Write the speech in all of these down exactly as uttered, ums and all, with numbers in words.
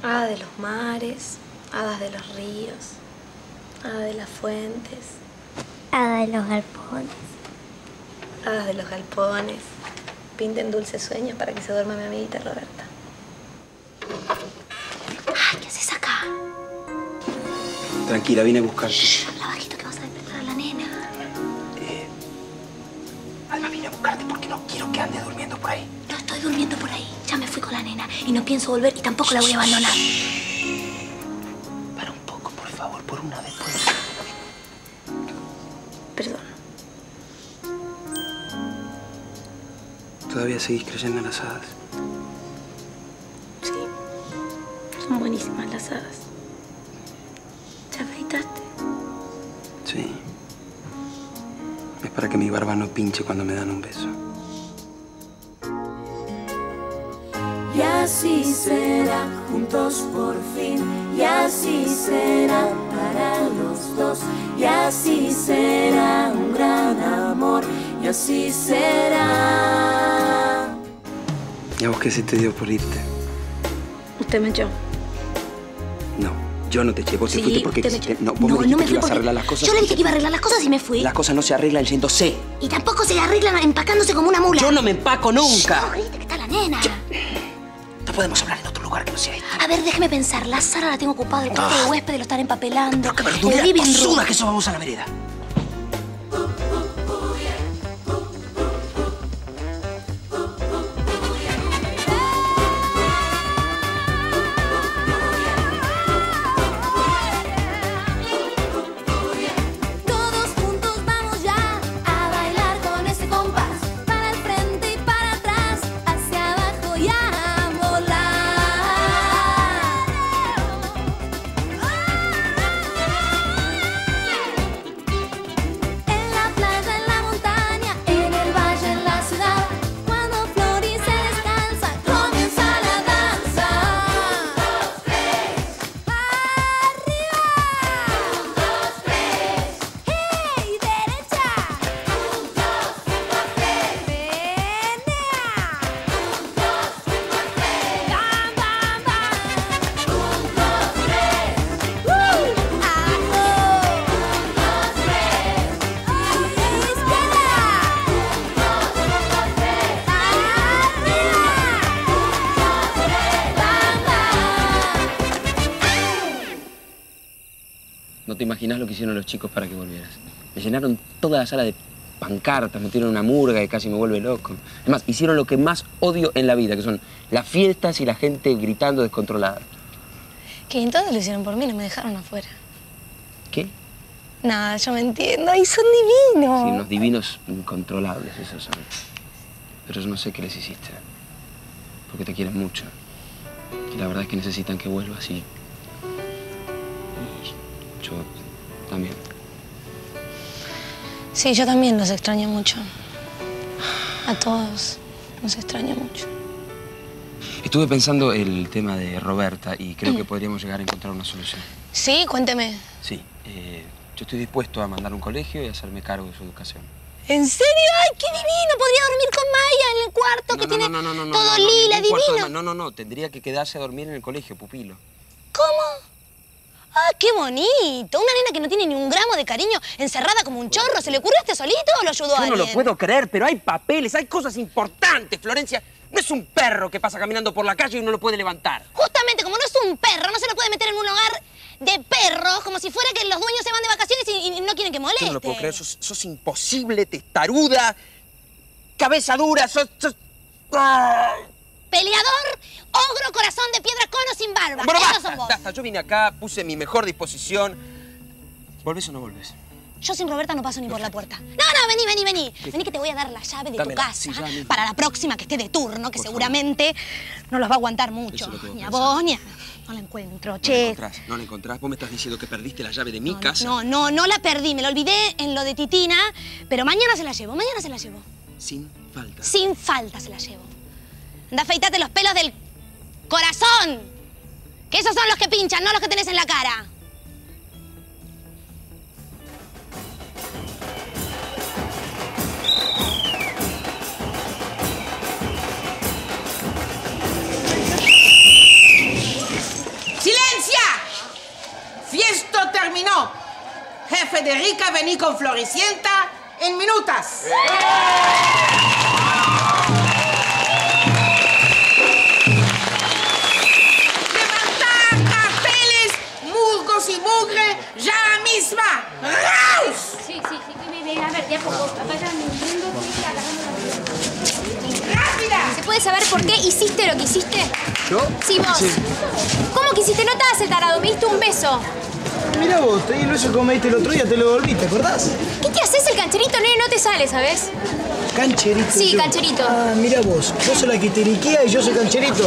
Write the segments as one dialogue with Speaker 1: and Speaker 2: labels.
Speaker 1: Hada de los mares, hadas de los ríos, hada de las fuentes.
Speaker 2: Hada de los galpones.
Speaker 1: Hadas de los galpones. Pinten dulces sueños para que se duerma mi amiguita Roberta.
Speaker 2: Ay, ¿qué haces acá?
Speaker 3: Tranquila, vine a buscarte.
Speaker 2: Shh, habla bajito que vas a despertar a la nena.
Speaker 3: Eh, Alma, vine a buscarte porque no quiero que ande durmiendo por ahí.
Speaker 2: No estoy durmiendo por ahí. Ya me fui con la nena y no pienso volver y tampoco la voy a abandonar.
Speaker 3: Para un poco, por favor, por una vez.
Speaker 1: Perdón.
Speaker 3: ¿Todavía seguís creyendo en las hadas?
Speaker 1: Sí. Son buenísimas las hadas. ¿Te afeitaste?
Speaker 3: Sí. Es para que mi barba no pinche cuando me dan un beso.
Speaker 4: Y así será, juntos por fin. Y así será para los dos. Y así será un gran amor. Y así será.
Speaker 3: ¿Y a vos qué se te dio por irte?
Speaker 1: Usted me echó.
Speaker 3: No, yo no te eché. Vos
Speaker 1: Sí,
Speaker 3: te fuiste porque
Speaker 1: usted me
Speaker 3: quisiste...
Speaker 1: echó.
Speaker 3: No, vos
Speaker 1: No,
Speaker 3: me dijiste
Speaker 1: no me
Speaker 3: que
Speaker 1: fui
Speaker 3: ibas a
Speaker 1: porque-
Speaker 3: arreglar las cosas.
Speaker 2: Yo le dije que iba a arreglar las cosas y me fui.
Speaker 3: Las cosas no se arreglan yéndose.
Speaker 2: Y tampoco se arreglan empacándose como una mula.
Speaker 3: Yo no me empaco nunca.
Speaker 2: No, grite que está la nena.
Speaker 3: No podemos hablar en otro lugar que no sea este.
Speaker 2: A ver, déjeme pensar. La Sara la tengo ocupada. El cuarto de huésped lo están empapelando.
Speaker 3: Pero qué verdura
Speaker 2: El living room.
Speaker 3: tosuda que eso, vamos a la vereda.
Speaker 4: Todos juntos vamos ya a bailar con ese compás. Para el frente y para atrás, hacia abajo y a volar. En la playa, en la montaña, en el valle, en la ciudad. Cuando florice descansa, comienza la danza. Un, dos, tres. Arriba. Un, dos, tres. ¡Hey! ¡Derecha! Un, dos, un, dos, tres. ¡Menea! Un, dos, un, dos, tres. ¡Bam, bam, bam! Un, dos, tres. ¡Uh! ¡Abajo! Un, dos, tres. ¡Izquierda! Un, dos, un, dos, tres. ¡Arriba! Un, dos, tres. ¡Bam, bam!
Speaker 3: No te imaginas lo que hicieron los chicos para que volvieras. Me llenaron toda la sala de pancartas, metieron una murga y casi me vuelve loco. Además, hicieron lo que más odio en la vida, que son las fiestas y la gente gritando descontrolada.
Speaker 1: Que entonces lo hicieron por mí, no me dejaron afuera.
Speaker 3: ¿Qué?
Speaker 1: Nada, yo me entiendo. ¡Ay, son divinos!
Speaker 3: Sí, unos divinos incontrolables esos son. Pero yo no sé qué les hiciste. Porque te quieren mucho. Y la verdad es que necesitan que vuelvas y... y yo también.
Speaker 1: Sí, yo también los extraño mucho. A todos los extraño mucho.
Speaker 3: Estuve pensando el tema de Roberta y creo que podríamos llegar a encontrar una solución.
Speaker 1: Sí, cuénteme.
Speaker 3: Sí, eh, yo estoy dispuesto a mandar a un colegio y hacerme cargo de su educación.
Speaker 1: ¿En serio? ¡Ay, qué divino! Podría dormir con Maya en el cuarto que tiene
Speaker 3: no, no, no, no,
Speaker 1: todo
Speaker 3: no, no,
Speaker 1: lila,
Speaker 3: ningún cuarto de
Speaker 1: divino.
Speaker 3: ma- No, no, no, tendría que quedarse a dormir en el colegio, pupilo.
Speaker 1: ¿Cómo? ¡Ah, qué bonito! Una nena que no tiene ni un gramo de cariño, encerrada como un chorro. ¿Se le ocurrió a este solito o lo ayudó a
Speaker 3: Yo no
Speaker 1: alguien?
Speaker 3: lo puedo creer, pero hay papeles, hay cosas importantes, Florencia. No es un perro que pasa caminando por la calle y uno lo puede levantar.
Speaker 1: Justamente, como no es un perro, no se lo puede meter en un hogar de perros, como si fuera que los dueños se van de vacaciones y, y no quieren que moleste.
Speaker 3: Yo no lo puedo creer, sos, sos imposible, testaruda, cabeza dura, sos... sos... ¡Ah!
Speaker 1: Peleador, ogro, corazón de piedra, con o sin barba.
Speaker 3: Bueno,
Speaker 1: Esos
Speaker 3: basta,
Speaker 1: son vos.
Speaker 3: basta. Yo vine acá, puse mi mejor disposición. ¿Volvés o no volvés?
Speaker 1: Yo sin Roberta no paso ni por la puerta. No, no, vení, vení, vení. Vení que te voy a dar la llave de
Speaker 3: Dámela,
Speaker 1: tu casa
Speaker 3: sí, ya mismo.
Speaker 1: para la próxima que esté de turno, que
Speaker 3: Por
Speaker 1: seguramente no los va a aguantar mucho.
Speaker 3: Eso es lo que vos
Speaker 1: Ni a
Speaker 3: pensás.
Speaker 1: vos, ni a... No la encuentro,
Speaker 3: No la
Speaker 1: che.
Speaker 3: encontrás, no la encontrás. Vos me estás diciendo que perdiste la llave de mi
Speaker 1: No,
Speaker 3: casa.
Speaker 1: No, no, no la perdí. Me la olvidé en lo de Titina, pero mañana se la llevo, mañana se la llevo.
Speaker 3: Sin falta.
Speaker 1: Sin falta se la llevo. Anda, afeitate los pelos del corazón. Que esos son los que pinchan, no los que tenés en la cara.
Speaker 5: Federica venir con Floricienta en minutas. ¡Levantar carteles, musgos y mugre ya misma! ¡Raus!
Speaker 2: Sí, sí, sí. A ver, de a poco. Vayan viendo, agarrando la...
Speaker 5: ¡Rápida!
Speaker 2: ¿Se puede saber por qué hiciste lo que hiciste?
Speaker 6: ¿Yo?
Speaker 2: Sí, vos.
Speaker 6: Sí.
Speaker 2: ¿Cómo que hiciste? No te hagas el tarado, me diste un beso.
Speaker 6: Mira vos, te di el beso que me diste el otro día, te lo devolví, ¿te acordás?
Speaker 2: ¿Qué te haces el cancherito, nene? No te sale, ¿sabes?
Speaker 6: Cancherito.
Speaker 2: Sí,
Speaker 6: yo.
Speaker 2: cancherito.
Speaker 6: Ah, mira vos, vos sos la que te liquea y yo soy cancherito.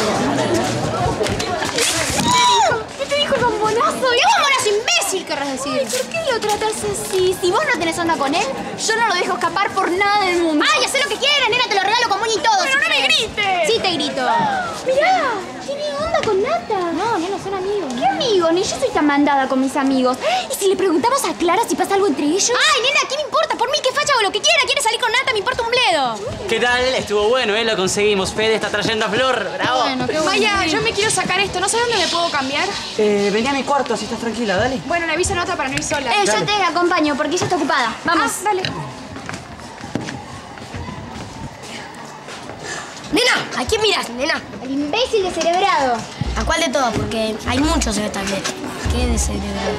Speaker 2: ¿Qué te dijo bombonazo? ¡Qué bombonazo, imbécil, querrás decir! Ay, ¿por qué lo tratas así? Si vos no tenés onda con él, yo no lo dejo escapar por nada del mundo. ¡Ay, haz lo que quieras, nena! Te lo regalo con moño y todo. ¡Pero no me grites! Sí te grito. Mirá, tiene onda con Nata. No, nena, son amigos. ¿Qué amigos? Ni yo soy tan mandada con mis amigos. ¿Y si le preguntamos a Clara si pasa algo entre ellos? ¡Ay, nena, qué me importa! Por mí que facha o lo que quiera. ¿Quiere salir con Nata? Me importa un bledo.
Speaker 7: ¿Qué tal? Estuvo bueno, ¿eh? Lo conseguimos. Fede está trayendo a Flor. ¡Bravo!
Speaker 2: Bueno, qué bueno. Vaya, yo me quiero sacar esto. ¿No sé dónde me puedo cambiar?
Speaker 7: Eh, vení a mi cuarto, si estás tranquila, dale.
Speaker 2: Bueno, le aviso a Nata para no ir sola. Eh, yo te acompaño porque ella está ocupada. Vamos. Ah, dale.
Speaker 1: Nena, ¿a quién miras, nena?
Speaker 2: El imbécil descerebrado.
Speaker 1: ¿A cuál de todos? Porque hay muchos en esta tableta. ¿Qué descerebrado?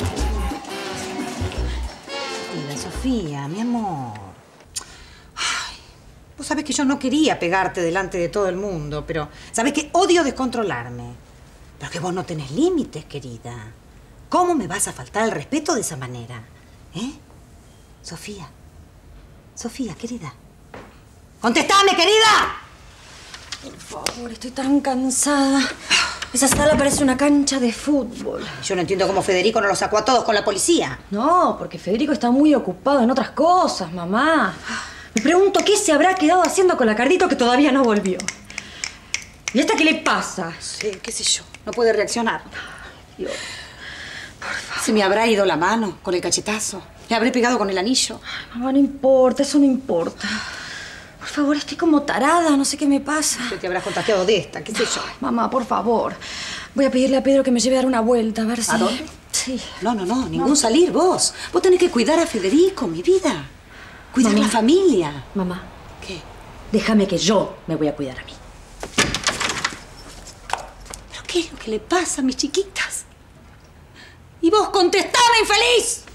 Speaker 8: Mira, Sofía, mi amor. Ay, vos sabés que yo no quería pegarte delante de todo el mundo, pero sabés que odio descontrolarme. Pero que vos no tenés límites, querida. ¿Cómo me vas a faltar el respeto de esa manera? ¿Eh? Sofía. Sofía, querida. ¡Contestame, querida!
Speaker 9: Por favor, estoy tan cansada. Esa sala parece una cancha de fútbol.
Speaker 8: Yo no entiendo cómo Federico no los sacó a todos con la policía.
Speaker 9: No, porque Federico está muy ocupado en otras cosas, mamá. Me pregunto qué se habrá quedado haciendo con la Cardito que todavía no volvió. ¿Y esta qué le pasa?
Speaker 8: Sí, qué sé yo. No puede reaccionar.
Speaker 9: Dios, por favor.
Speaker 8: Se me habrá ido la mano con el cachetazo. Le habré pegado con el anillo.
Speaker 9: Ay, mamá, no importa, eso no importa. Por favor, estoy como tarada, no sé qué me pasa.
Speaker 8: Se te habrás contagiado de esta, qué sé yo.
Speaker 9: Ay, mamá, por favor. Voy a pedirle a Pedro que me lleve a dar una vuelta, a ver si...
Speaker 8: ¿A dónde?
Speaker 9: Sí.
Speaker 8: No, no, no, ningún salir vos. Vos tenés que cuidar a Federico, mi vida. Cuidar
Speaker 9: Mamá.
Speaker 8: la familia.
Speaker 9: Mamá,
Speaker 8: ¿Qué?
Speaker 9: déjame que yo me voy a cuidar a mí.
Speaker 8: ¿Pero qué es lo que le pasa a mis chiquitas? Y vos contestame, infeliz.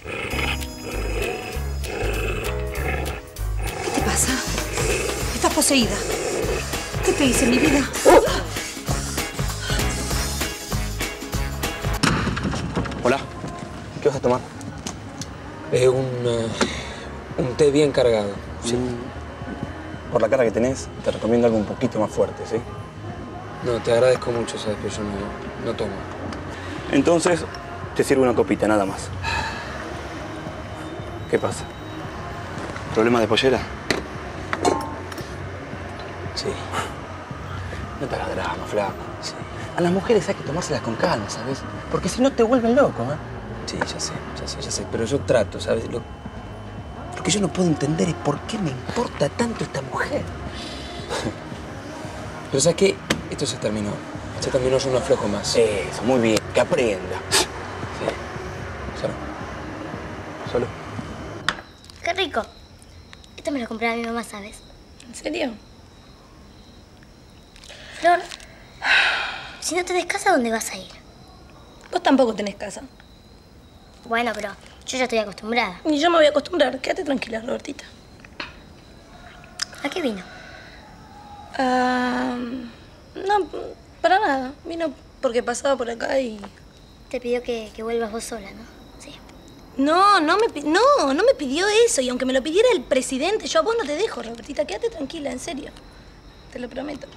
Speaker 8: ¿Qué te pasa? Estás poseída. ¿Qué te hice, mi vida?
Speaker 3: Hola. ¿Qué vas a tomar?
Speaker 10: Eh, un, uh, un té bien cargado.
Speaker 3: Sí. Por la cara que tenés, te recomiendo algo un poquito más fuerte, ¿sí?
Speaker 10: No, te agradezco mucho, ¿sabes? Pero yo no, no tomo.
Speaker 3: Entonces, te sirvo una copita, nada más. ¿Qué pasa? ¿Problema de pollera? Sí. No te hagas drama, flaco. Sí. A las mujeres hay que tomárselas con calma, ¿sabes? Porque si no te vuelven loco, ¿eh?
Speaker 10: Sí, ya sé, ya sé, ya sé. Pero yo trato, ¿sabes? Lo, lo que yo no puedo entender es por qué me importa tanto esta mujer. Pero ¿sabes qué? Esto se terminó. Se terminó, yo no aflojo más.
Speaker 3: Eso, muy bien. Que aprenda.
Speaker 10: Sí. Solo. Solo.
Speaker 2: Qué rico. Esto me lo compré a mi mamá, ¿sabes?
Speaker 1: ¿En serio?
Speaker 2: Flor, si no tenés casa, ¿dónde vas a ir?
Speaker 1: Vos tampoco tenés casa.
Speaker 2: Bueno, pero yo ya estoy acostumbrada.
Speaker 1: Y yo me voy a acostumbrar. Quédate tranquila, Robertita.
Speaker 2: ¿A qué vino?
Speaker 1: Ah, no, para nada. Vino porque pasaba por acá y...
Speaker 2: Te pidió que, que vuelvas vos sola, ¿no? Sí.
Speaker 1: No, no me, pi- no, no me pidió eso. Y aunque me lo pidiera el presidente, yo a vos no te dejo, Robertita. Quédate tranquila, en serio. Te lo prometo.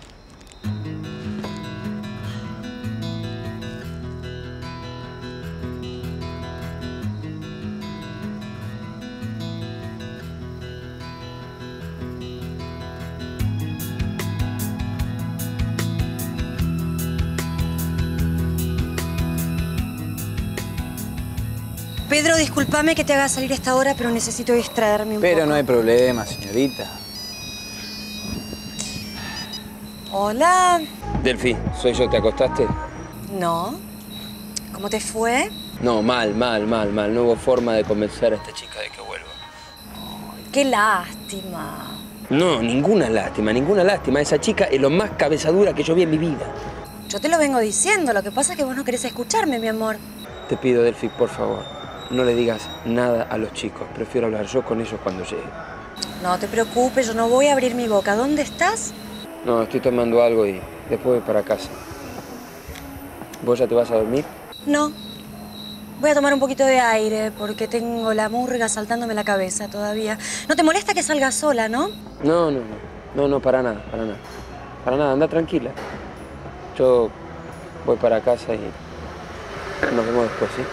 Speaker 9: Pedro, discúlpame que te haga salir a esta hora, pero necesito distraerme un
Speaker 6: Pero
Speaker 9: poco.
Speaker 6: no hay problema, señorita.
Speaker 9: Hola.
Speaker 10: Delphi, ¿soy yo? ¿Te acostaste?
Speaker 9: No. ¿Cómo te fue?
Speaker 3: No, mal, mal, mal, mal. No hubo forma de convencer a esta chica de que vuelva.
Speaker 9: Qué lástima.
Speaker 3: No, ninguna lástima, ninguna lástima. Esa chica es lo más cabezadura que yo vi en mi vida.
Speaker 9: Yo te lo vengo diciendo, lo que pasa es que vos no querés escucharme, mi amor.
Speaker 3: Te pido, Delphi, por favor, no le digas nada a los chicos. Prefiero hablar yo con ellos cuando llegue.
Speaker 9: No te preocupes, yo no voy a abrir mi boca. ¿Dónde estás?
Speaker 3: No, estoy tomando algo y después voy para casa. ¿Vos ya te vas a dormir?
Speaker 9: No. Voy a tomar un poquito de aire porque tengo la murga saltándome la cabeza todavía. ¿No te molesta que salga sola, no?
Speaker 3: No, no, no. No, no, para nada, para nada. Para nada, anda tranquila. Yo voy para casa y nos vemos después, ¿sí?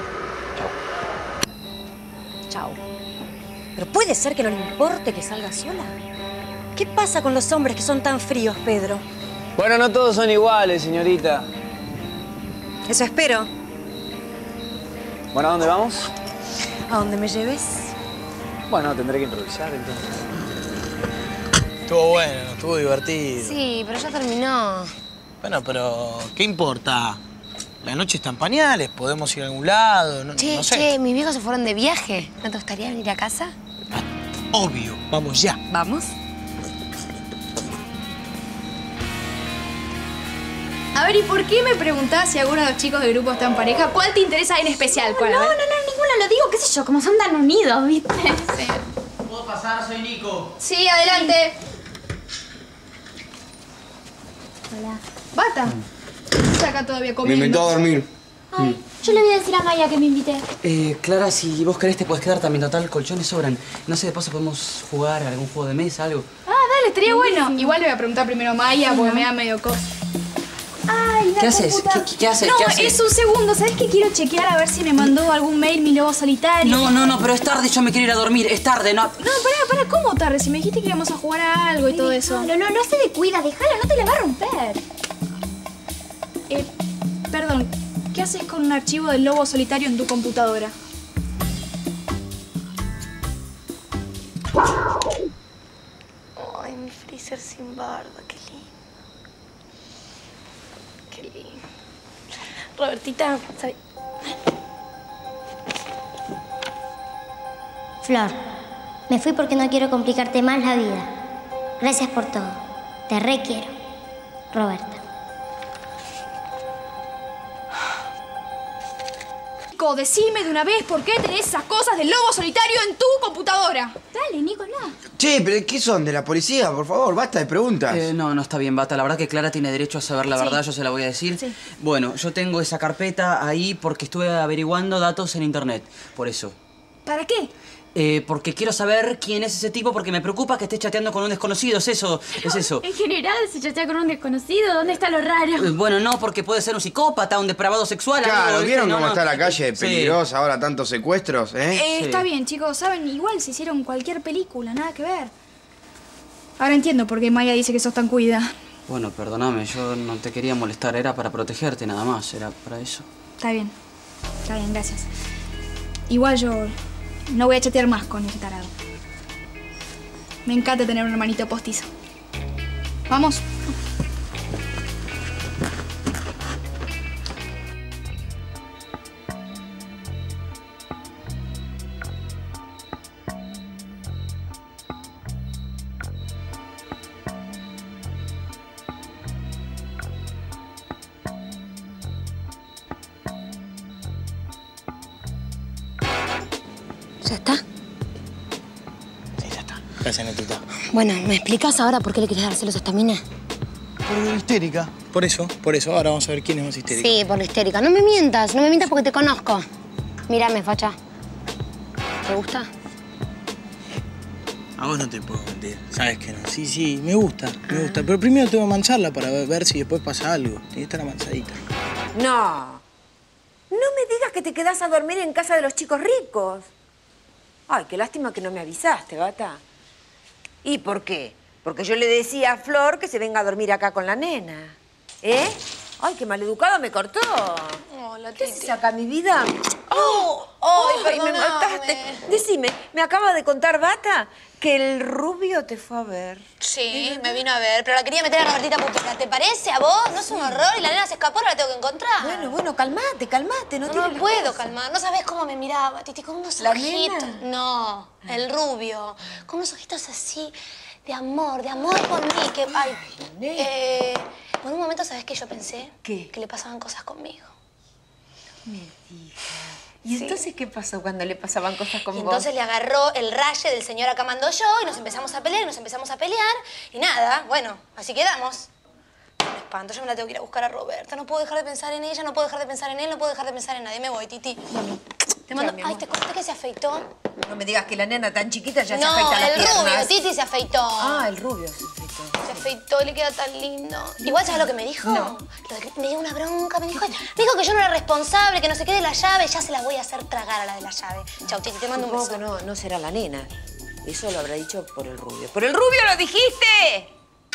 Speaker 9: Chao. ¿Pero puede ser que no le importe que salga sola? ¿Qué pasa con los hombres que son tan fríos, Pedro?
Speaker 6: Bueno, no todos son iguales, señorita.
Speaker 9: Eso espero.
Speaker 6: Bueno, ¿a dónde vamos?
Speaker 9: ¿A dónde me lleves?
Speaker 6: Bueno, tendré que improvisar, entonces. Estuvo bueno, estuvo divertido.
Speaker 2: Sí, pero ya terminó.
Speaker 6: Bueno, pero ¿qué importa? La noche está en pañales, podemos ir a algún lado, no,
Speaker 2: Che,
Speaker 6: no sé.
Speaker 2: che, mis viejos se fueron de viaje. ¿No te gustaría venir a casa?
Speaker 6: Obvio, vamos ya.
Speaker 2: ¿Vamos? A ver, ¿y por qué me preguntás si alguno de los chicos del grupo está en pareja? ¿Cuál te interesa en especial? ¿Cuál?
Speaker 11: No, no, no, ninguno. Lo digo, qué sé yo, como son tan unidos, ¿viste?
Speaker 2: Sí.
Speaker 6: ¿Puedo pasar? Soy Nico.
Speaker 2: Sí, adelante.
Speaker 11: Hola.
Speaker 2: Bata. Está acá todavía comiendo.
Speaker 10: Me invitó a dormir.
Speaker 11: Ay, yo le voy a decir a Maya que me invité.
Speaker 7: Eh, Clara, si vos querés te puedes quedar también. Total, colchones sobran. No sé, de paso podemos jugar a algún juego de mesa, algo.
Speaker 2: Ah, dale, estaría bueno. Igual le voy a preguntar primero a Maya porque me da medio cosa.
Speaker 11: Ay, la
Speaker 7: ¿Qué haces?
Speaker 11: computadora.
Speaker 7: ¿Qué, qué haces?
Speaker 2: No,
Speaker 7: ¿Qué haces?
Speaker 2: es un segundo. ¿Sabes qué? Quiero chequear a ver si me mandó algún mail mi lobo solitario.
Speaker 7: No, no, no, pero es tarde, yo me quiero ir a dormir. Es tarde, no.
Speaker 2: No, pará, pará, ¿cómo tarde? Si me dijiste que íbamos a jugar a algo y todo eso.
Speaker 11: No, no, no se descuida, déjala, no te la va a romper.
Speaker 2: Eh, perdón, ¿qué haces con un archivo del lobo solitario en tu computadora?
Speaker 1: Ay, mi freezer sin barba, qué lindo. Qué lindo. Robertita, ¿sabes?
Speaker 11: Flor, me fui porque no quiero complicarte más la vida. Gracias por todo. Te requiero. Roberta.
Speaker 2: Nico, decime de una vez por qué tenés esas cosas del lobo solitario en tu computadora.
Speaker 11: Dale, Nicolás.
Speaker 10: Che, pero ¿qué son? ¿De la policía? Por favor, basta de preguntas.
Speaker 7: Eh, no, no está bien, Bata. La verdad que Clara tiene derecho a saber la
Speaker 2: Sí.
Speaker 7: verdad, yo se la voy a decir.
Speaker 2: Sí.
Speaker 7: Bueno, yo tengo esa carpeta ahí porque estuve averiguando datos en internet. Por eso.
Speaker 2: ¿Para qué?
Speaker 7: Eh, porque quiero saber quién es ese tipo porque me preocupa que esté chateando con un desconocido. Es eso, es eso.
Speaker 11: En general, si chatea con un desconocido, ¿dónde está lo raro?
Speaker 7: Eh, Bueno, no, porque puede ser un psicópata, un depravado sexual.
Speaker 10: Claro,
Speaker 7: algo, ¿viste?
Speaker 10: ¿vieron
Speaker 7: No,
Speaker 10: cómo
Speaker 7: no.
Speaker 10: está la calle
Speaker 7: Sí.
Speaker 10: peligrosa ahora, tantos secuestros, eh?
Speaker 2: Eh,
Speaker 7: Sí.
Speaker 2: Está bien, chicos, saben, igual se hicieron cualquier película, nada que ver. Ahora entiendo por qué Maya dice que sos tan cuida.
Speaker 7: Bueno, perdóname, yo no te quería molestar, era para protegerte nada más, era para eso.
Speaker 2: Está bien, está bien, gracias. Igual yo no voy a chatear más con ese tarado. Me encanta tener un hermanito postizo. Vamos.
Speaker 1: ¿Ya está?
Speaker 6: Sí, ya está. Gracias, Netita.
Speaker 1: Bueno, ¿me explicas ahora por qué le querés dar celos a esta mina?
Speaker 6: Por histérica. Por eso, por eso. Ahora vamos a ver quién es más histérico.
Speaker 1: Sí, por la histérica. No me mientas, no me mientas porque te conozco. Mírame, facha. ¿Te gusta?
Speaker 6: A vos no te puedo mentir. Sabes que no. Sí, sí, me gusta, me gusta. Pero primero tengo que mancharla para ver si después pasa algo. Tiene que estar amansadita.
Speaker 12: No. No me digas que te quedás a dormir en casa de los chicos ricos. Ay, qué lástima que no me avisaste, Bata. ¿Y por qué? Porque yo le decía a Flor que se venga a dormir acá con la nena. ¿Eh? Ay, qué maleducada me cortó.
Speaker 1: Hola,
Speaker 12: ¿Qué haces acá, mi vida? ¡Oh! ¡Ay, me mataste! Decime, me acaba de contar Bata que el rubio te fue a ver.
Speaker 1: Sí, Sí, me vino a ver, pero la quería meter a Robertita Pupita. ¿Te parece a vos? ¿No es un horror? Y la nena se escapó, ahora la tengo que encontrar.
Speaker 12: Bueno, bueno, calmate, calmate. No,
Speaker 1: No,
Speaker 12: tiene
Speaker 1: no me
Speaker 12: la
Speaker 1: puedo
Speaker 12: cosa.
Speaker 1: calmar. No sabés cómo me miraba, Titi, con unos
Speaker 12: ¿La
Speaker 1: ojitos.
Speaker 12: nena?
Speaker 1: No, el rubio. Con unos ojitos así, de amor, de amor por mí. Que, ay, eh, por un momento, ¿sabés qué yo pensé?
Speaker 12: ¿Qué?
Speaker 1: Que le pasaban cosas conmigo.
Speaker 12: Me digas. ¿Y
Speaker 1: Sí.
Speaker 12: entonces qué pasó cuando le pasaban cosas con
Speaker 1: Y
Speaker 12: vos?
Speaker 1: entonces le agarró el raye del señor acá mando yo y nos empezamos a pelear y nos empezamos a pelear. Y nada, bueno, así quedamos. Me espanto, yo me la tengo que ir a buscar a Roberta. No puedo dejar de pensar en ella, no puedo dejar de pensar en él, no puedo dejar de pensar en nadie. Me voy, Titi. Te mando...
Speaker 12: Ya, mi
Speaker 1: Ay,
Speaker 12: amor.
Speaker 1: ¿te conté que se afeitó?
Speaker 12: No me digas que la nena tan chiquita ya se
Speaker 1: No,
Speaker 12: afeita las
Speaker 1: el rubio,
Speaker 12: piernas.
Speaker 1: Titi se afeitó.
Speaker 12: Ah, el rubio se afeitó.
Speaker 1: Se afeitó y le queda tan lindo. Igual, ¿sabes lo que me dijo?
Speaker 12: No.
Speaker 1: Lo- Me dio una bronca, me dijo, me dijo que yo no era responsable, que no se quede la llave, ya se la voy a hacer tragar a la de la llave. Chau, Titi, te mando un
Speaker 12: Supongo
Speaker 1: beso.
Speaker 12: que no, no será la nena. Eso lo habrá dicho por el rubio. ¡Por el rubio lo dijiste!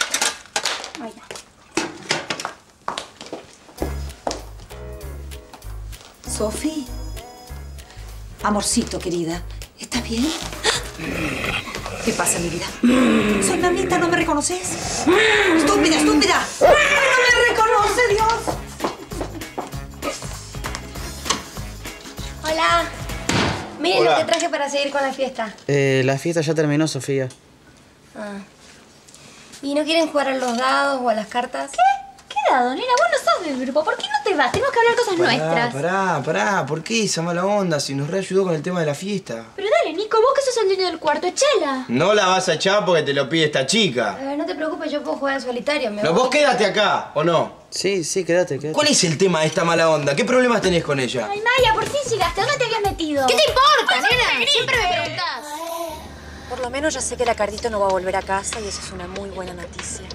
Speaker 8: Sofi. Amorcito, querida. ¿Estás bien? ¿Qué pasa, mi vida? Soy Nanita, ¿no me reconoces? ¡Estúpida, estúpida! ¡Ay, no me reconoce, Dios!
Speaker 9: Hola. Miren
Speaker 6: Hola.
Speaker 9: lo que traje para seguir con la fiesta.
Speaker 6: Eh, la fiesta ya terminó, Sofía.
Speaker 9: Ah. ¿Y no quieren jugar a los dados o a las cartas?
Speaker 2: ¿Qué? ¿Qué dado, nena? Vos no sos del grupo. ¿Por qué no te vas? Tenemos que hablar cosas nuestras.
Speaker 10: Pará, pará, ¿por qué esa mala onda si nos reayudó con el tema de la fiesta?
Speaker 2: Pero dale, Nico, vos que sos el dueño del cuarto, echala.
Speaker 10: No la vas a echar porque te lo pide esta chica.
Speaker 9: A ver, no te preocupes, yo puedo jugar en solitario. Me
Speaker 10: No,
Speaker 9: voy.
Speaker 10: vos quédate acá, ¿o no?
Speaker 6: Sí, sí, quédate, quédate.
Speaker 10: ¿Cuál es el tema de esta mala onda? ¿Qué problemas tenés con ella?
Speaker 2: Ay, Maya, por fin llegaste. ¿Dónde te habías metido?
Speaker 1: ¿Qué te importa,
Speaker 2: Ay,
Speaker 1: nena?
Speaker 2: Siempre me preguntás.
Speaker 13: Por lo menos ya sé que la Cardito no va a volver a casa y eso es una muy buena noticia.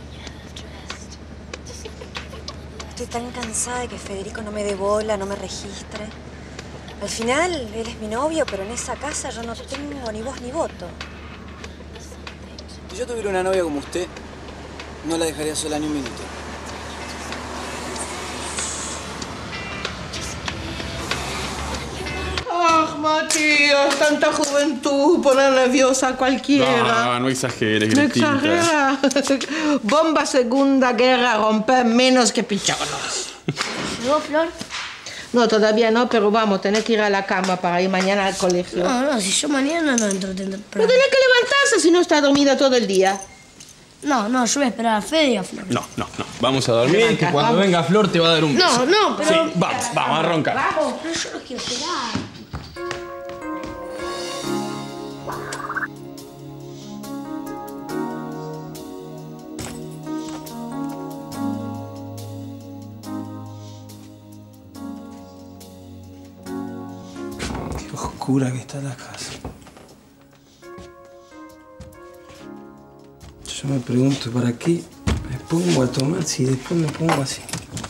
Speaker 13: Estoy tan cansada de que Federico no me dé bola, no me registre. Al final, él es mi novio, pero en esa casa yo no tengo ni voz ni voto.
Speaker 7: Si yo tuviera una novia como usted, no la dejaría sola ni un minuto.
Speaker 5: ¡Ah, Matías! Tanta juventud, poner nerviosa a cualquiera.
Speaker 14: No, no exageres,
Speaker 5: No
Speaker 14: Gretita.
Speaker 5: exagera. Bomba Segunda Guerra, romper menos que picholos.
Speaker 2: ¿Llegó Flor?
Speaker 5: No, todavía no, pero vamos, tenés que ir a la cama para ir mañana al colegio.
Speaker 1: No, no, si yo mañana no entro temprano.
Speaker 5: Pero tenés que levantarse si no está dormida todo el día.
Speaker 1: No, no, yo voy a esperar a Fede y a Flor.
Speaker 14: No, no, no. Vamos a dormir, que cuando venga Flor te va a dar un beso.
Speaker 1: No, no, pero...
Speaker 14: Sí, vamos, vamos a roncar.
Speaker 1: Vamos, pero yo los quiero esperar.
Speaker 10: Qué oscura que está la casa. Yo me pregunto, ¿para qué me pongo a tomar si después me pongo así?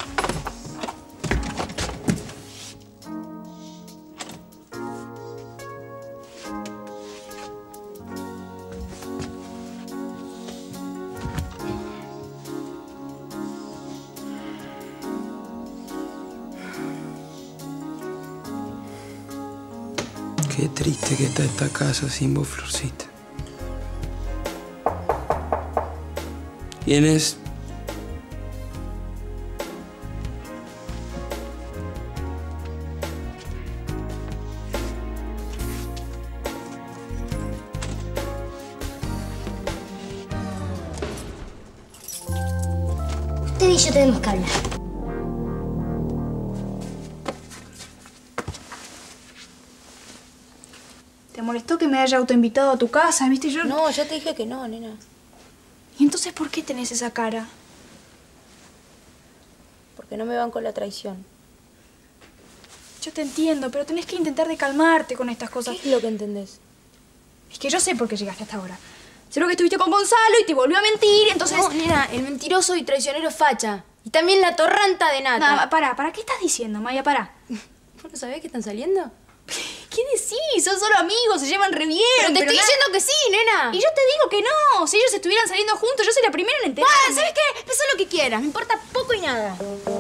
Speaker 10: Qué triste que está esta casa sin vos, Florcita. ¿Quién es?
Speaker 11: Usted y yo tenemos que hablar.
Speaker 2: ¿Te molestó que me haya autoinvitado a tu casa? ¿Viste? Yo...
Speaker 1: No, yo te dije que no, nena.
Speaker 2: ¿Y entonces por qué tenés esa cara?
Speaker 1: Porque no me van con la traición.
Speaker 2: Yo te entiendo, pero tenés que intentar de calmarte con estas cosas.
Speaker 1: ¿Qué es lo que entendés?
Speaker 2: Es que yo sé por qué llegaste hasta ahora. Sé lo que estuviste con Gonzalo y te volvió a mentir, entonces...
Speaker 15: No, nena, el mentiroso y traicionero es facha. Y también la torranta de nata.
Speaker 2: No, pará, pará. ¿Qué estás diciendo, Maya? Pará.
Speaker 15: ¿Vos no sabés que están saliendo?
Speaker 2: ¿Qué decís? Son solo amigos, se llevan re bien.
Speaker 15: Pero te estoy
Speaker 2: nada-
Speaker 15: diciendo que sí, nena.
Speaker 2: Y yo te digo que no. Si ellos estuvieran saliendo juntos, yo soy la primera en enterarme.
Speaker 15: Ah, ¿sabes qué? Pensá lo que quieras. Me importa poco y nada.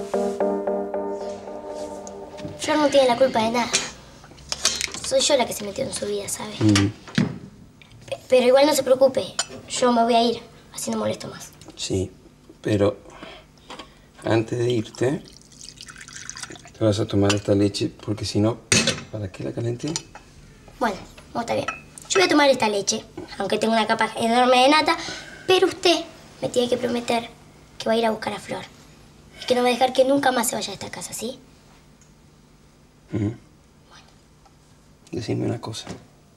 Speaker 11: Flor no tiene la culpa de nada. Soy yo la que se metió en su vida, ¿sabe? Pe- Pero igual no se preocupe. Yo me voy a ir. Así no molesto más.
Speaker 10: Sí, pero antes de irte, te vas a tomar esta leche porque si no, ¿para qué la calenté?
Speaker 11: Bueno, bueno, está bien. Yo voy a tomar esta leche, aunque tengo una capa enorme de nata, pero usted me tiene que prometer que va a ir a buscar a Flor. Y que no va a dejar que nunca más se vaya de esta casa, ¿sí?
Speaker 10: Uh-huh. Bueno. Decime una cosa.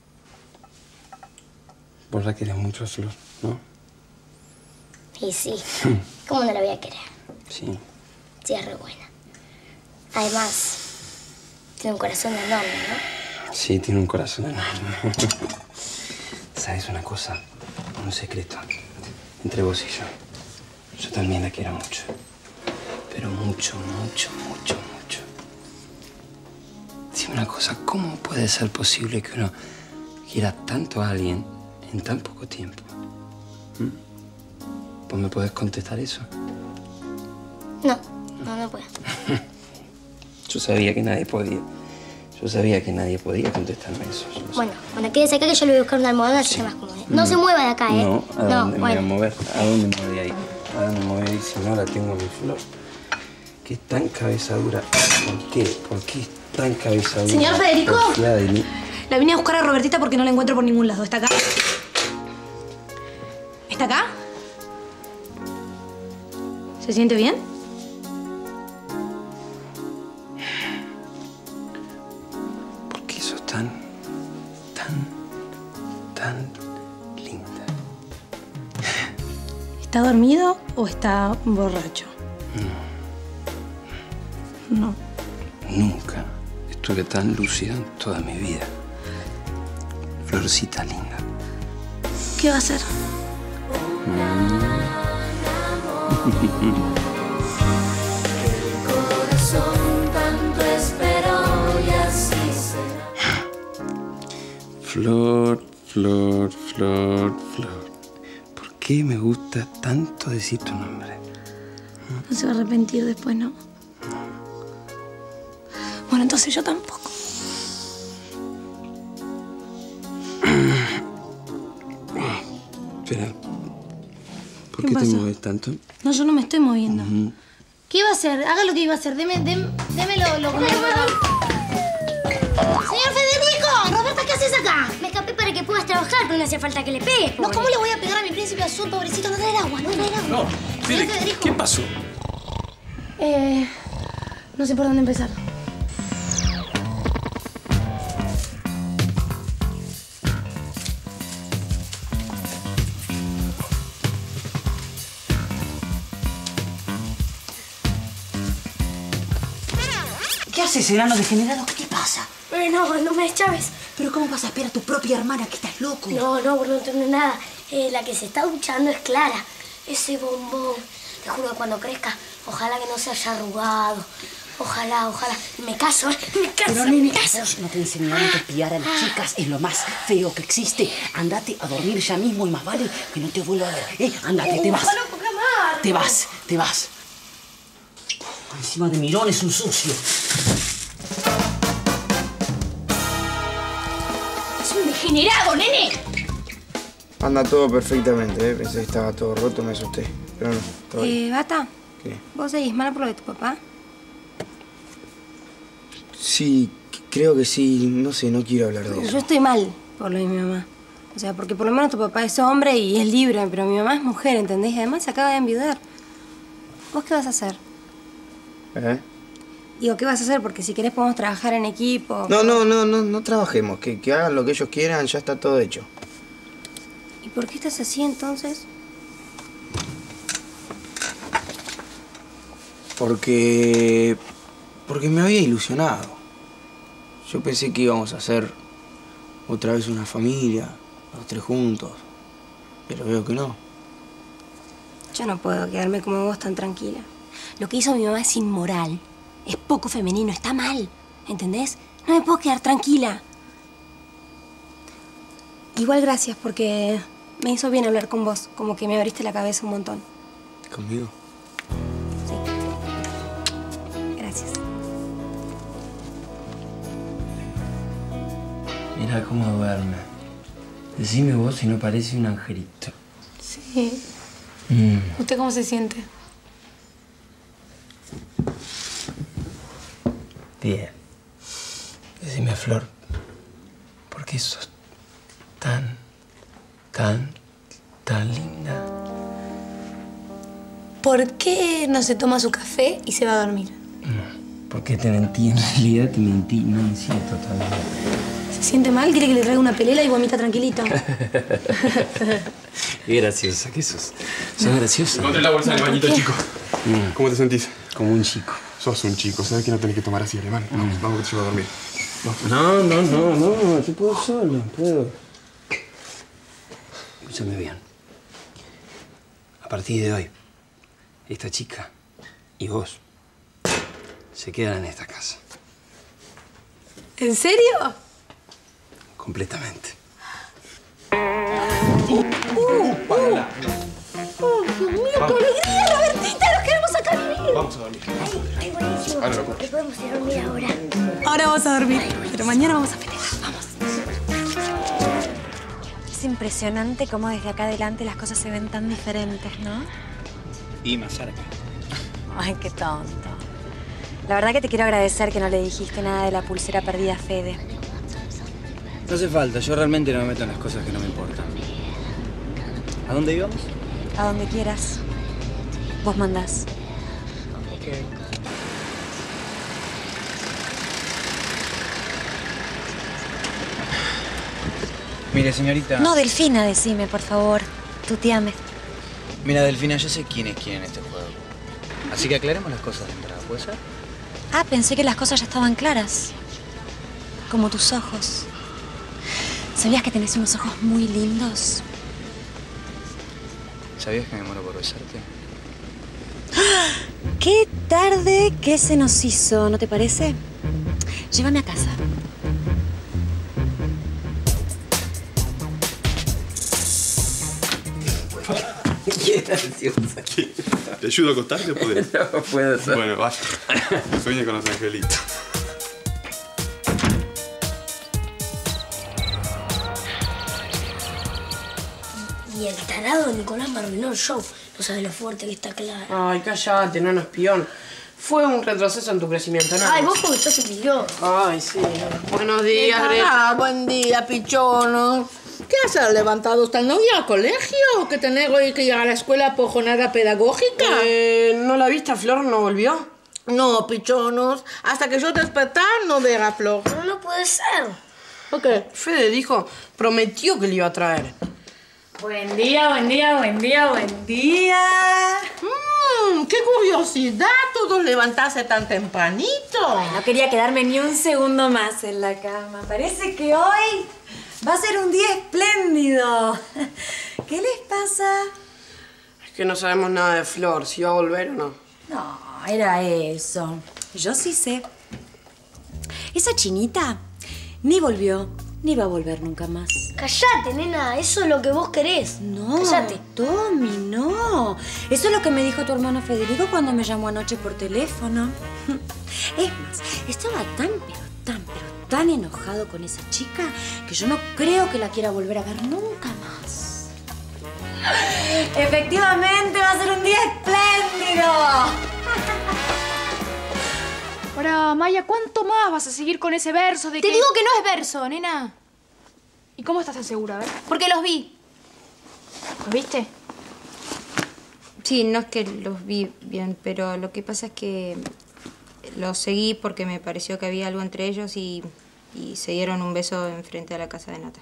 Speaker 10: Vos la querés mucho a Flor, ¿no?
Speaker 11: Y sí, ¿cómo no la voy a querer?
Speaker 10: Sí.
Speaker 11: Sí, es re buena. Además, tiene un corazón enorme, ¿no?
Speaker 10: Sí, tiene un corazón enorme. ¿Sabes una cosa? Un secreto. Entre vos y yo. Yo también la quiero mucho. Pero mucho, mucho, mucho, mucho. Dime una cosa, ¿cómo puede ser posible que uno quiera tanto a alguien en tan poco tiempo? ¿Mm? ¿Vos me podés contestar eso?
Speaker 11: No, no, no puedo.
Speaker 10: Yo sabía que nadie podía. Yo sabía que nadie podía contestarme eso.
Speaker 11: Bueno, cuando quedes acá que yo le voy a buscar una almohadona así sea más cómodo. No, no se mueva de acá, ¿eh?
Speaker 10: No, ¿a
Speaker 11: no,
Speaker 10: dónde me
Speaker 11: bueno.
Speaker 10: voy a mover? ¿A dónde me voy a ir? ¿A dónde me voy a ir si no la tengo mi Flor? ¿Qué tan cabeza dura? ¿Por qué? ¿Por qué es tan cabeza dura?
Speaker 15: Señor Federico.
Speaker 10: Confiada de mí.
Speaker 15: La vine a buscar a Robertita porque no la encuentro por ningún lado. ¿Está acá? ¿Está acá? ¿Se siente bien?
Speaker 10: ¿Por qué sos tan, tan, tan linda?
Speaker 15: ¿Está dormido o está borracho? No.
Speaker 10: Nunca estuve tan lúcida en toda mi vida. Florcita linda.
Speaker 15: ¿Qué va a hacer?
Speaker 4: El corazón tanto esperó y así será.
Speaker 10: Flor, Flor, Flor, Flor. ¿Por qué me gusta tanto decir tu nombre?
Speaker 15: No se va a arrepentir después, ¿no? Bueno, entonces yo tampoco.
Speaker 10: Espera. ¿Por
Speaker 15: ¿Qué
Speaker 10: qué, te
Speaker 15: pasa?
Speaker 10: mueves tanto?
Speaker 15: No, yo no me estoy moviendo.
Speaker 10: Ujú.
Speaker 15: ¿Qué iba a hacer? Haga lo que iba a hacer. Deme, deme, deme lo, lo que me iba a... ¡Señor Federico! ¿Roberta, qué haces acá?
Speaker 11: Me escapé para que puedas trabajar, pero no hacía falta que le pegues.
Speaker 15: No, ¿cómo le voy a pegar a mi príncipe azul, pobrecito? No traer agua, no traer agua.
Speaker 14: No,
Speaker 15: Señor
Speaker 14: Fede,
Speaker 15: Federico.
Speaker 14: ¿qué pasó?
Speaker 15: Eh... No sé por dónde empezar.
Speaker 8: ¿Qué haces, enano degenerado? ¿Qué te pasa?
Speaker 11: Eh, no, no me chaves.
Speaker 8: ¿Pero cómo vas a esperar a tu propia hermana, que estás loco?
Speaker 11: No, no, no entiendo nada. Eh, la que se está duchando es Clara. Ese bombón. Te juro que cuando crezca, ojalá que no se haya arrugado. Ojalá, ojalá. Me caso, ¿eh? Me caso,
Speaker 8: Pero,
Speaker 11: me
Speaker 8: nene,
Speaker 11: caso.
Speaker 8: vos no te enseñaron que espiar a las chicas es lo más feo que existe. Andate a dormir ya mismo y más vale que no te vuelva a ver. ¿Eh? Andate, te vas.
Speaker 11: Ojalá poca más.
Speaker 8: Te vas, te vas. Encima de mirón es un sucio.
Speaker 15: ¡Es un degenerado, nene!
Speaker 16: Anda todo perfectamente, ¿eh? Pensé que estaba todo roto, me asusté. Pero no, todo bien.
Speaker 15: Eh, Bata,
Speaker 16: ¿Qué?
Speaker 15: ¿vos seguís mal por lo de tu papá?
Speaker 16: Sí, creo que sí. No sé, no quiero hablar de
Speaker 15: Yo
Speaker 16: eso.
Speaker 15: estoy mal por lo de mi mamá. O sea, porque por lo menos tu papá es hombre y es libre, pero mi mamá es mujer, ¿entendés? Y además se acaba de enviudar. ¿Vos qué vas a hacer?
Speaker 16: ¿Eh?
Speaker 15: Digo, ¿qué vas a hacer? Porque si querés podemos trabajar en equipo.
Speaker 16: No, no, no, no, no trabajemos. Que, que hagan lo que ellos quieran, ya está todo hecho.
Speaker 15: ¿Y por qué estás así entonces?
Speaker 16: Porque... Porque me había ilusionado. Yo pensé que íbamos a hacer otra vez una familia, los tres juntos. Pero veo que no.
Speaker 15: Yo no puedo quedarme como vos tan tranquila. Lo que hizo mi mamá es inmoral. Es poco femenino, está mal. ¿Entendés? No me puedo quedar tranquila. Igual gracias porque me hizo bien hablar con vos. Como que me abriste la cabeza un montón.
Speaker 16: ¿Conmigo?
Speaker 15: Gracias.
Speaker 10: Mira cómo duerme. Decime vos si no parece un angelito.
Speaker 15: Sí.
Speaker 3: Mm.
Speaker 1: ¿Usted cómo se siente?
Speaker 10: Bien. Decime, Flor, ¿por qué sos tan, tan, tan linda?
Speaker 1: ¿Por qué no se toma su café y se va a dormir?
Speaker 10: Porque te mentí, en realidad te mentí, no me siento tan bien.
Speaker 1: ¿Se siente mal? ¿Quiere que le traiga una pelela y vomita tranquilito?
Speaker 10: Qué graciosa que sos. Sos graciosa.
Speaker 14: Encontré la bolsa del bañito, chico.
Speaker 10: Mm.
Speaker 14: ¿Cómo te sentís?
Speaker 10: Como un chico.
Speaker 14: Sos un chico, sabes que no tenés que tomar así, alemán. Vamos, vamos que te llevo a dormir. Vamos.
Speaker 10: No, no, no, no, yo puedo solo, puedo. Escúchame bien. A partir de hoy, esta chica y vos se quedan en esta casa.
Speaker 1: ¿En serio?
Speaker 10: Completamente.
Speaker 1: ¡Uh! ¡Uh! ¡Oh, Dios mío, qué alegría, Robertita! ¡Nos quedamos acá a vivir!
Speaker 14: Vamos a dormir.
Speaker 11: Ay, buenísimo.
Speaker 14: Ahora lo
Speaker 11: ¿Qué podemos ir a dormir ahora?
Speaker 1: Ahora vamos a dormir, pero mañana vamos a pelear. Vamos.
Speaker 13: Es impresionante cómo desde acá adelante las cosas se ven tan diferentes, ¿no?
Speaker 6: Y más cerca.
Speaker 13: Ay, qué tonto. La verdad que te quiero agradecer que no le dijiste nada de la pulsera perdida a Fede.
Speaker 7: No hace falta, yo realmente no me meto en las cosas que no me importan. ¿A dónde íbamos?
Speaker 13: A donde quieras. Vos mandás.
Speaker 7: Ok. Mire, señorita.
Speaker 13: No, Delfina, decime, por favor. Tuteame.
Speaker 7: Mira, Delfina, yo sé quién es quién en este juego. Así que aclaremos las cosas de entrada, ¿puede ser?
Speaker 13: Ah, pensé que las cosas ya estaban claras. Como tus ojos. ¿Sabías que tenés unos ojos muy lindos?
Speaker 7: ¿Sabías que me muero por besarte?
Speaker 13: ¡Qué tarde que se nos hizo! ¿No te parece? Llévame a casa.
Speaker 10: Qué graciosa.
Speaker 14: ¿Te ayudo a acostarte o podés?
Speaker 10: No puedo ser.
Speaker 14: Bueno, vaya. Sueña con los angelitos.
Speaker 15: Y el tarado Nicolás me arruinó el show. No sabe lo fuerte que está Clara.
Speaker 5: Ay, cállate, nano espión. Fue un retroceso en tu crecimiento, ¿no?
Speaker 15: Ay, vos porque estás envidioso.
Speaker 5: Ay, sí. Buenos días, Re.
Speaker 17: Ah, buen día, pichono. ¿Qué haces? ¿Levantado hasta el novio al colegio? ¿O que tenés hoy que llegar a la escuela por jornada pedagógica?
Speaker 5: Eh, ¿no la viste a Flor? ¿No volvió?
Speaker 17: No, pichonos. Hasta que yo despertar no verá a Flor.
Speaker 15: Pero no puede ser.
Speaker 5: Ok. Fede dijo, prometió que le iba a traer.
Speaker 2: Buen día, buen día, buen día, buen día.
Speaker 17: Mmm, qué curiosidad todos levantarse tan tempranito.
Speaker 2: No quería quedarme ni un segundo más en la cama. Parece que hoy va a ser un día espléndido. ¿Qué les pasa?
Speaker 5: Es que no sabemos nada de Flor, si va a volver o no.
Speaker 2: No, era eso. Yo sí sé. Esa chinita ni volvió, ni va a volver nunca más.
Speaker 15: Cállate, nena. Eso es lo que vos querés.
Speaker 2: No,
Speaker 15: Cállate.
Speaker 2: Tommy, no. Eso es lo que me dijo tu hermano Federico cuando me llamó anoche por teléfono. Es más, estaba tan, pero tan, pero tan enojado con esa chica que yo no creo que la quiera volver a ver nunca más. Efectivamente, va a ser un día espléndido.
Speaker 18: Ahora, Maya, ¿cuánto más vas a seguir con ese verso de
Speaker 1: Te
Speaker 18: que...?
Speaker 1: digo que no es verso, nena.
Speaker 18: ¿Y cómo estás tan segura? A ver.
Speaker 1: Porque los vi.
Speaker 18: ¿Los viste?
Speaker 19: Sí, no es que los vi bien, pero lo que pasa es que los seguí porque me pareció que había algo entre ellos y, y se dieron un beso enfrente a la casa de Nata.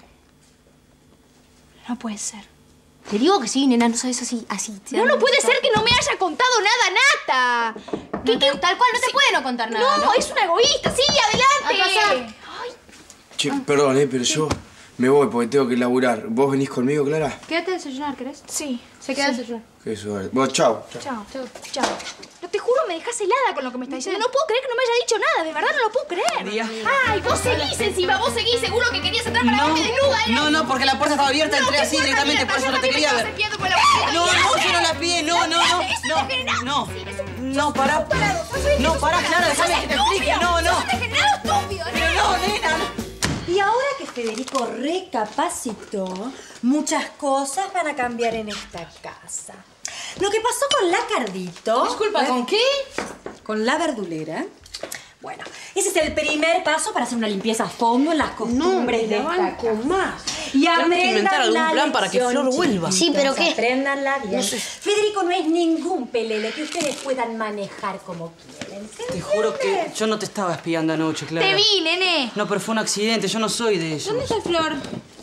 Speaker 18: No puede ser.
Speaker 1: Te digo que sí, nena, no sabes así, así.
Speaker 18: No, no puede ser que no me haya contado nada, Nata.
Speaker 1: ¿Qué, qué? Tal cual, no te
Speaker 18: Sí.
Speaker 1: puede no contar nada,
Speaker 18: No,
Speaker 1: ¿no?
Speaker 18: es una egoísta. Sí, adelante.
Speaker 1: A pasar.
Speaker 16: Che, perdón, eh, pero yo me voy porque tengo que laburar. ¿Vos venís conmigo, Clara?
Speaker 18: Quédate a desayunar, ¿querés? Sí.
Speaker 1: Se queda a
Speaker 18: sí.
Speaker 1: desayunar.
Speaker 16: Qué suerte. Vos, chao. chao.
Speaker 18: Chao, chao, chao. No te juro, me dejas helada con lo que me estás diciendo. No puedo creer que no me haya dicho nada, de verdad no lo puedo creer.
Speaker 7: Día.
Speaker 18: Ay, vos seguís encima, vos seguís, seguro que querías entrar para verme desnuda, ¿eh?
Speaker 7: No, no, porque la puerta estaba abierta,
Speaker 18: No,
Speaker 7: entré
Speaker 18: qué
Speaker 7: así
Speaker 18: puerta
Speaker 7: directamente, por
Speaker 18: abierta,
Speaker 7: eso no te
Speaker 18: yo
Speaker 7: quería
Speaker 18: también
Speaker 7: ver.
Speaker 18: me estaba cepillando con la puerta
Speaker 7: No, no,
Speaker 18: abierta.
Speaker 7: yo no la pide, no, no, no, no, no, no, pará, no, pará, Clara, déjame que te explique, no, no. Pero no, nena, no.
Speaker 2: Y ahora que Federico recapacitó, muchas cosas van a cambiar en esta casa.
Speaker 9: Lo que pasó con la Cardito...
Speaker 17: Disculpa, ¿con qué?
Speaker 9: Con la verdulera. Bueno, ese es el primer paso para hacer una limpieza a fondo en las costumbres de esta casa.
Speaker 5: más.
Speaker 9: Y
Speaker 5: Tenemos que
Speaker 9: aprendan
Speaker 5: inventar algún
Speaker 9: la
Speaker 5: plan para que
Speaker 9: lección,
Speaker 5: Flor vuelva.
Speaker 9: chiquitos,
Speaker 11: Sí, ¿pero qué?
Speaker 9: Apréndanla bien.
Speaker 5: No sé.
Speaker 9: Federico no es ningún pelele que ustedes puedan manejar como quieren. ¿Se
Speaker 7: Te juro que yo no te estaba espiando anoche, Clara.
Speaker 18: Te vi, nene.
Speaker 7: No, pero fue un accidente, yo no soy de eso.
Speaker 18: ¿Dónde está Flor?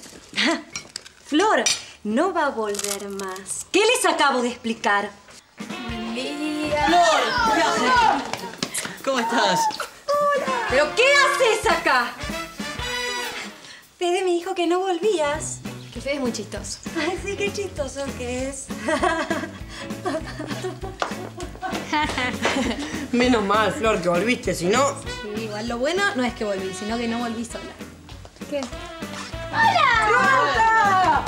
Speaker 9: Flor no va a volver más. ¿Qué les acabo de explicar?
Speaker 7: ¡Flor! ¿Qué haces? ¿Cómo estás?
Speaker 9: ¿Pero qué haces acá? Fede me dijo que no volvías.
Speaker 18: Que Fede es muy chistoso.
Speaker 9: Ay, sí, qué chistoso que es.
Speaker 5: Menos mal, Flor, que volviste, si no...
Speaker 18: Sí, igual lo bueno no es que volví, sino que no volví sola. ¿Qué?
Speaker 9: ¡Hola!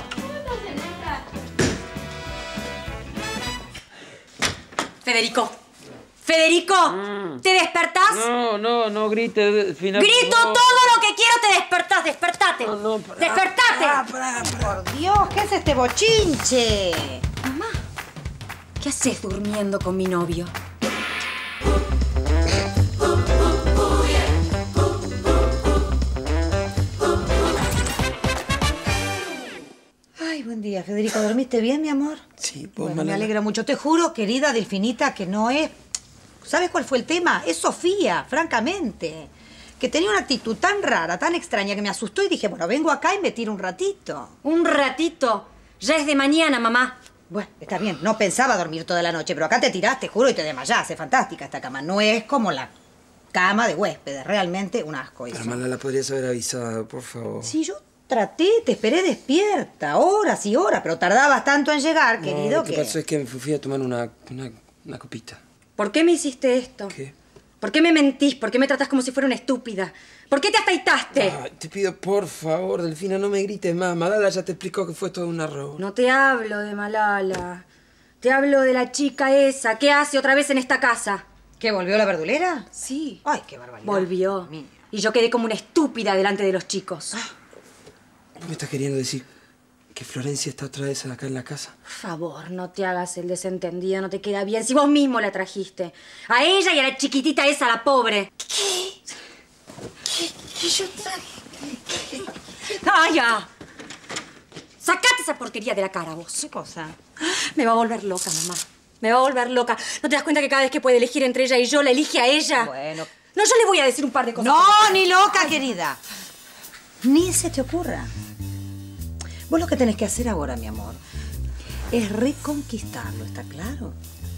Speaker 9: Federico. Federico,
Speaker 3: Mm.
Speaker 9: ¿te despertás?
Speaker 3: No, no, no grite. Final,
Speaker 9: Grito
Speaker 3: no.
Speaker 9: todo lo que quiero, te despertás, despertate.
Speaker 3: No, no, pará.
Speaker 9: Despertate.
Speaker 5: Ah, pará, pará.
Speaker 8: Por Dios, ¿qué es este bochinche?
Speaker 9: Mamá, ¿qué haces durmiendo con mi novio?
Speaker 8: Ay, buen día, Federico. ¿Dormiste bien, mi amor?
Speaker 16: Sí, vos,
Speaker 8: Bueno, me
Speaker 16: Malena.
Speaker 8: alegra mucho. Te juro, querida Delfinita, que no es... ¿Sabes cuál fue el tema? Es Sofía, francamente. Que tenía una actitud tan rara, tan extraña, que me asustó y dije, bueno, vengo acá y me tiro un ratito.
Speaker 9: Un ratito. Ya es de mañana, mamá.
Speaker 8: Bueno, está bien. No pensaba dormir toda la noche, pero acá te tiraste, juro, y te desmayás. Es fantástica esta cama. No es como la cama de huéspedes. Realmente un asco eso.
Speaker 16: Pero Malena, la podrías haber avisado, por favor.
Speaker 8: Sí, yo traté, te esperé despierta, horas y horas, pero tardabas tanto en llegar,
Speaker 16: No,
Speaker 8: querido,
Speaker 16: lo que,
Speaker 8: que...
Speaker 16: pasó es que me fui a tomar una, una, una copita.
Speaker 9: ¿Por qué me hiciste esto?
Speaker 16: ¿Qué?
Speaker 9: ¿Por qué me mentís? ¿Por qué me tratás como si fuera una estúpida? ¿Por qué te afeitaste?
Speaker 16: Ay, te pido, por favor, Delfina, no me grites más. Malala ya te explicó que fue todo un error.
Speaker 9: No te hablo de Malala. Te hablo de la chica esa. ¿Qué hace otra vez en esta casa?
Speaker 8: ¿Qué, volvió la verdulera?
Speaker 9: Sí.
Speaker 8: Ay, qué barbaridad.
Speaker 9: Volvió.
Speaker 8: Mira.
Speaker 9: Y yo quedé como una estúpida delante de los chicos.
Speaker 16: ¿Vos me estás queriendo decir que Florencia está otra vez acá en la casa?
Speaker 9: Por favor, no te hagas el desentendido, no te queda bien. Si vos mismo la trajiste. A ella y a la chiquitita esa, la pobre.
Speaker 11: ¿Qué? ¿Qué, qué yo traje?
Speaker 9: ¡Calla! ¡Sacate esa porquería de la cara, vos!
Speaker 8: ¿Qué cosa?
Speaker 9: Me va a volver loca, mamá. Me va a volver loca. ¿No te das cuenta que cada vez que puede elegir entre ella y yo, la elige a ella?
Speaker 8: Bueno.
Speaker 9: No, yo le voy a decir un par de cosas.
Speaker 8: No, ni loca, querida. Ni se te ocurra. Vos lo que tenés que hacer ahora, mi amor, es reconquistarlo, ¿está claro?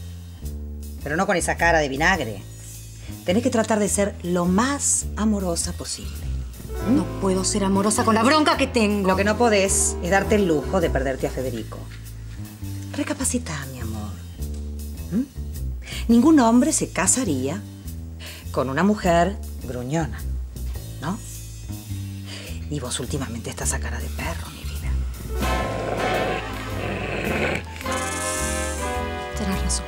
Speaker 8: Pero no con esa cara de vinagre. Tenés que tratar de ser lo más amorosa posible.
Speaker 9: No puedo ser amorosa con la bronca que tengo.
Speaker 8: Lo que no podés es darte el lujo de perderte a Federico. Recapacitá, mi amor. ¿Mm? Ningún hombre se casaría con una mujer gruñona, ¿no? Y vos últimamente estás a cara de perro, mi vida.
Speaker 9: Tenés razón.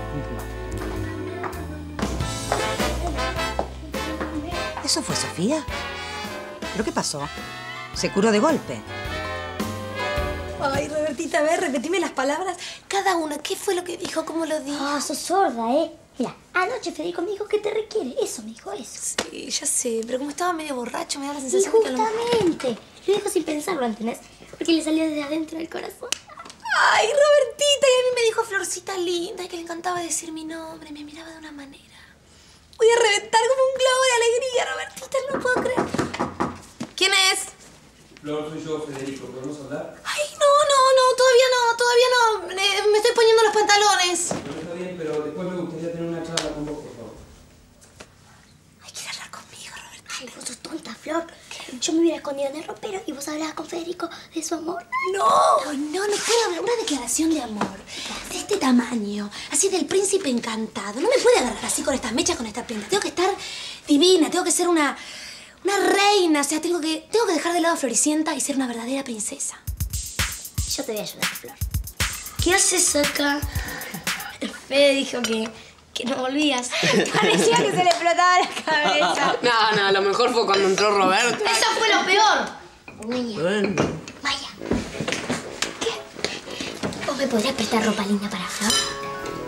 Speaker 8: ¿Eso fue Sofía? ¿Pero qué pasó? ¿Se curó de golpe?
Speaker 11: Ay, Robertita, a ver, repetime las palabras. Cada una, ¿qué fue lo que dijo? ¿Cómo lo dijo?
Speaker 15: Ah, sos sorda, ¿eh? Mira, anoche Federico me dijo que te requiere. Eso me dijo, eso.
Speaker 11: Sí, ya sé, pero como estaba medio borracho, me da la
Speaker 15: Y
Speaker 11: sensación de que a lo mejor...
Speaker 15: justamente, lo dijo sin pensarlo, ¿entendés? Porque le salió desde adentro del corazón.
Speaker 11: Ay, Robertita, y a mí me dijo Florcita linda, y que le encantaba decir mi nombre, me miraba de una manera. Voy a reventar como un globo de alegría, Robertita, no puedo creer. ¿Quién es?
Speaker 16: Flor, soy yo, Federico. ¿Podemos hablar?
Speaker 11: Ay, no, no, no, todavía no, todavía no. Eh, me estoy poniendo los pantalones.
Speaker 16: No, está bien, pero después me gustaría tener una charla con vos, por favor.
Speaker 11: Hay que hablar conmigo, Robertita.
Speaker 15: Ay, vos sos tonta, Flor. Yo me hubiera escondido en el ropero y vos hablabas con Federico de su amor.
Speaker 11: No, ay, no, no puedo hablar. Una declaración de amor de este tamaño, así del príncipe encantado. No me puede agarrar así con estas mechas, con esta pinta. Tengo que estar divina, tengo que ser una, una reina. O sea, tengo que, tengo que dejar de lado a Floricienta y ser una verdadera princesa.
Speaker 15: Yo te voy a ayudar, Flor.
Speaker 11: ¿Qué haces acá? El Fede dijo que, que no volvías.
Speaker 2: Parecía que se le explotaba la cabeza.
Speaker 7: No, no, lo mejor fue cuando entró Roberto.
Speaker 11: ¡Eso fue lo peor!
Speaker 15: Niña, vaya. ¿Qué? ¿Vos me podrías prestar ropa linda para Flor?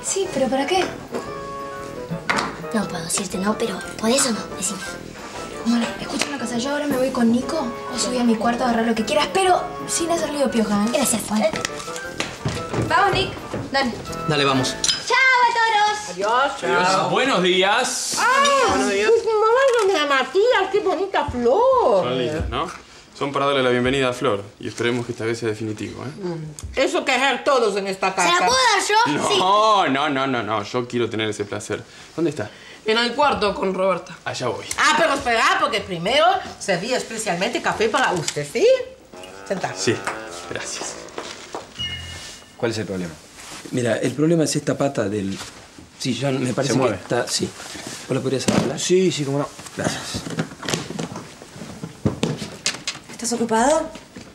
Speaker 2: Sí, pero ¿para qué?
Speaker 11: No puedo decirte no, pero ¿podés o no? Decime.
Speaker 2: Bueno, escucha una cosa. Yo ahora me voy con Nico. Vos subí a mi cuarto a agarrar lo que quieras, pero sin hacer lío pioja, ¿eh?
Speaker 11: Gracias.
Speaker 2: Vale. Vamos, Nick. Dale.
Speaker 10: Dale, vamos.
Speaker 2: ¡Chao, a todos!
Speaker 17: Adiós.
Speaker 20: Buenos días.
Speaker 17: ¡Ah! Buenos días. Mamá, Matías, qué bonita flor.
Speaker 14: Son lindas, ¿no? Son para darle la bienvenida a Flor. Y esperemos que esta vez sea definitivo, ¿eh?
Speaker 17: Eso quejar todos en esta casa.
Speaker 11: ¿Se la puedo dar yo?
Speaker 14: No,
Speaker 11: Sí.
Speaker 14: no, no, no, no. Yo quiero tener ese placer. ¿Dónde está?
Speaker 17: En el cuarto con Roberta.
Speaker 14: Allá voy.
Speaker 17: Ah, pero espera, porque primero serví especialmente café para usted, ¿sí? Sentado.
Speaker 14: Sí, gracias.
Speaker 10: ¿Cuál es el problema? Mira, el problema es esta pata del... Sí, ya me parece
Speaker 14: Se mueve.
Speaker 10: que está... Sí. ¿Vos la podrías hablar?
Speaker 16: Sí, sí, cómo no.
Speaker 10: Gracias.
Speaker 9: ¿Estás ocupado?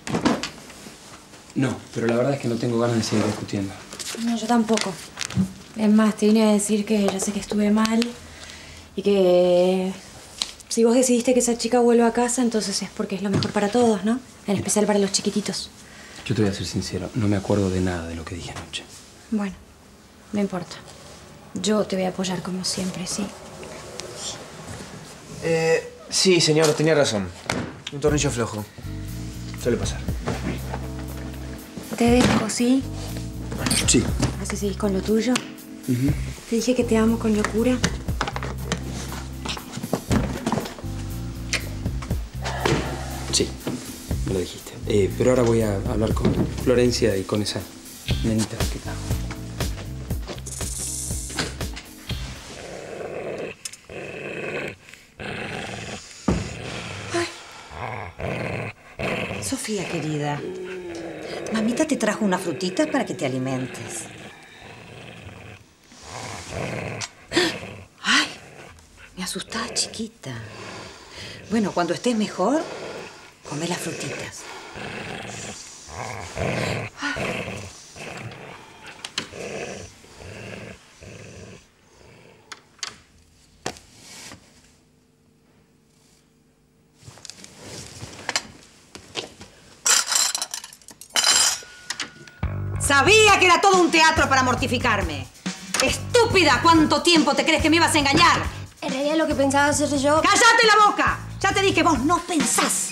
Speaker 10: No, pero la verdad es que no tengo ganas de seguir discutiendo.
Speaker 9: No, yo tampoco. Es más, te vine a decir que ya sé que estuve mal y que si vos decidiste que esa chica vuelva a casa, entonces es porque es lo mejor para todos, ¿no? En especial para los chiquititos.
Speaker 10: Yo te voy a ser sincero, no me acuerdo de nada de lo que dije anoche.
Speaker 9: Bueno, no importa. Yo te voy a apoyar como siempre, ¿sí?
Speaker 16: Eh, sí, señor, tenía razón. Un tornillo flojo. Suele pasar.
Speaker 9: Te dejo, ¿sí?
Speaker 10: Sí.
Speaker 9: Así seguís con lo tuyo.
Speaker 10: Ujú.
Speaker 9: Te dije que te amo con locura.
Speaker 10: Sí, me lo dijiste. Eh, pero ahora voy a hablar con Florencia y con esa nenita que está.
Speaker 8: Sofía, querida. Mamita te trajo unas frutitas para que te alimentes. Ay, me asustás, chiquita. Bueno, cuando estés mejor, come las frutitas. Sabía que era todo un teatro para mortificarme. ¡Estúpida! ¿Cuánto tiempo te crees que me ibas a engañar?
Speaker 15: En realidad lo que pensaba hacer yo...
Speaker 8: ¡Cállate la boca! Ya te dije, vos no pensás.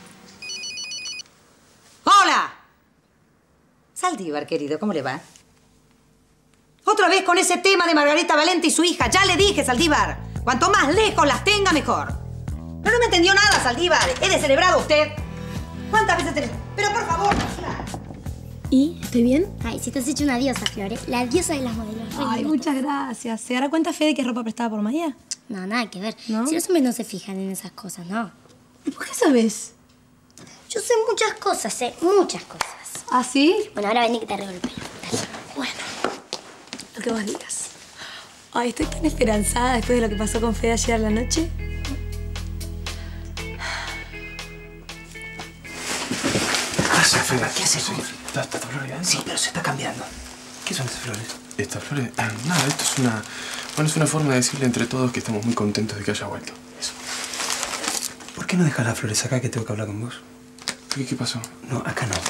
Speaker 8: ¡Hola! Saldívar, querido, ¿cómo le va? Otra vez con ese tema de Margarita Valente y su hija. Ya le dije, Saldívar. Cuanto más lejos las tenga, mejor. Pero no me entendió nada, Saldívar. ¿He descerebrado usted? ¿Cuántas veces te... Pero por favor,
Speaker 15: ¿Y? ¿Estoy bien?
Speaker 11: Ay, si te has hecho una diosa, Fiore. La diosa de las modelos.
Speaker 15: Ay, muchas gracias. ¿Se dará cuenta Fede que es ropa prestada por María?
Speaker 11: No, nada que ver.
Speaker 15: ¿No?
Speaker 11: Si los hombres no se fijan en esas cosas, ¿no?
Speaker 15: ¿Y por qué sabes?
Speaker 11: Yo sé muchas cosas, sé muchas cosas.
Speaker 15: ¿Ah, sí?
Speaker 11: Bueno, ahora vení que te arreglo el pelo.
Speaker 15: Bueno, lo que vos digas. Ay, estoy tan esperanzada después de lo que pasó con Fede ayer a la noche.
Speaker 10: ¿Qué haces, Fede? ¿Qué haces? ¿Está, está florida? Sí, pero se está cambiando. ¿Qué son estas flores?
Speaker 14: ¿Estas flores? Ah, nada, esto es una... Bueno, es una forma de decirle entre todos que estamos muy contentos de que haya vuelto. Eso.
Speaker 10: ¿Por qué no dejas las flores acá que tengo que hablar con vos?
Speaker 14: ¿Qué, qué pasó?
Speaker 10: No, acá no.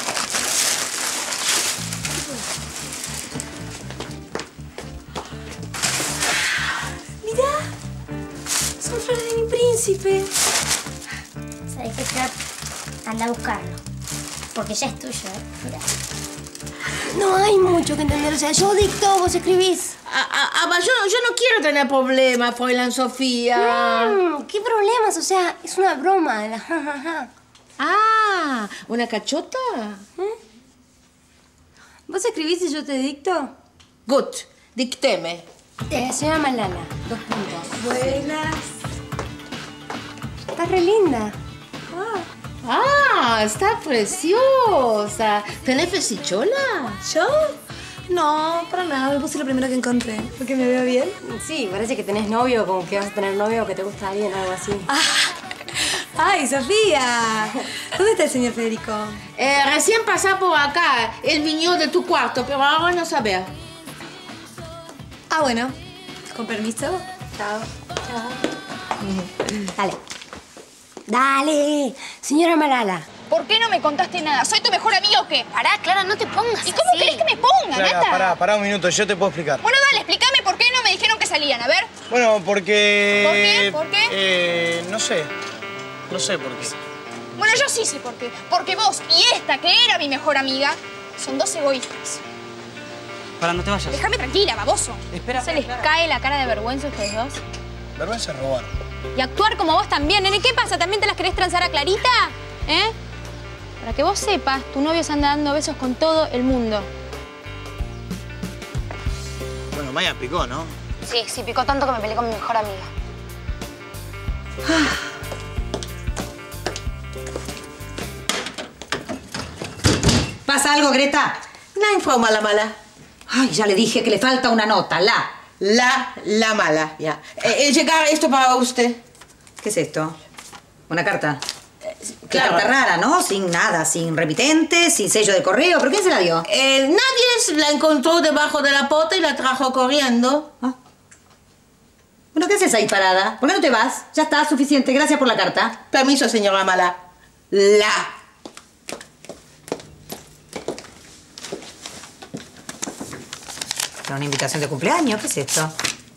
Speaker 15: Mirá, son flores de mi príncipe.
Speaker 11: ¿Sabes qué, Flor? Anda a buscarlo. Porque ya es tuyo, ¿eh? Mirá.
Speaker 15: No hay mucho que entender. O sea, yo dicto, vos escribís.
Speaker 17: Ah, ah, ah, yo, yo no quiero tener problemas, Fräulein Sofía.
Speaker 15: Mm, ¿Qué problemas? O sea, es una broma. La ja, ja, ja.
Speaker 17: Ah, ¿una cachota?
Speaker 15: ¿Eh? ¿Vos escribís y yo te dicto?
Speaker 17: Good, dicteme.
Speaker 15: Eh, se llama Malala. Dos puntos. Buenas. Estás re linda.
Speaker 17: Ah, está preciosa. ¿Tenés fesichola?
Speaker 15: ¿Yo? No, para nada. Me puse lo primero que encontré. ¿Porque me veo bien? Sí, parece que tenés novio, como que vas a tener novio o que te gusta alguien, algo así. Ah. ¡Ay, Sofía! ¿Dónde está el señor Federico?
Speaker 17: Eh, recién pasó por acá. Él vino de tu cuarto, pero ahora no sabe.
Speaker 15: Ah, bueno. Con permiso. Chao. Chao.
Speaker 11: Dale. Dale. Señora Malala,
Speaker 18: ¿Por qué no me contaste nada? ¿Soy tu mejor amiga o qué?
Speaker 2: Pará, Clara, no te pongas
Speaker 18: ¿Y cómo
Speaker 2: así.
Speaker 18: querés que me ponga,
Speaker 6: Clara,
Speaker 18: Nata?
Speaker 6: pará, pará un minuto, yo te puedo explicar.
Speaker 18: Bueno, dale, explícame por qué no me dijeron que salían, a ver.
Speaker 6: Bueno, porque...
Speaker 18: ¿Por qué? ¿Por qué?
Speaker 6: Eh, no sé. No sé por qué.
Speaker 18: Bueno, yo sí sé por qué. Porque vos y esta, que era mi mejor amiga, son dos egoístas.
Speaker 10: Para, no te vayas.
Speaker 18: Déjame tranquila, baboso.
Speaker 10: Espera.
Speaker 19: ¿Se les cae la cara de vergüenza a ustedes dos?
Speaker 6: Vergüenza es robar.
Speaker 19: Y actuar como vos también, nene. ¿Qué pasa? ¿También te las querés transar a Clarita? ¿Eh? Para que vos sepas, tu novio se anda dando besos con todo el mundo.
Speaker 6: Bueno, Maya picó, ¿no?
Speaker 1: Sí, sí, picó tanto que me peleé con mi mejor amiga.
Speaker 8: ¿Pasa algo, Greta?
Speaker 5: La informa la mala.
Speaker 8: Ay, ya le dije que le falta una nota, la.
Speaker 5: La, la mala, ya. Eh, eh, llegar esto para usted.
Speaker 8: ¿Qué es esto? ¿Una carta? Qué
Speaker 5: claro.
Speaker 8: carta rara, ¿no? Sin nada, sin remitente, sin sello de correo. ¿Pero quién se la dio?
Speaker 5: Eh, nadie la encontró debajo de la pota y la trajo corriendo.
Speaker 8: Ah. Bueno, ¿qué haces ahí parada? ¿Por qué no te vas? Ya está, suficiente. Gracias por la carta.
Speaker 5: Permiso, señora mala. La.
Speaker 8: ¿Una invitación de cumpleaños? ¿Qué es esto?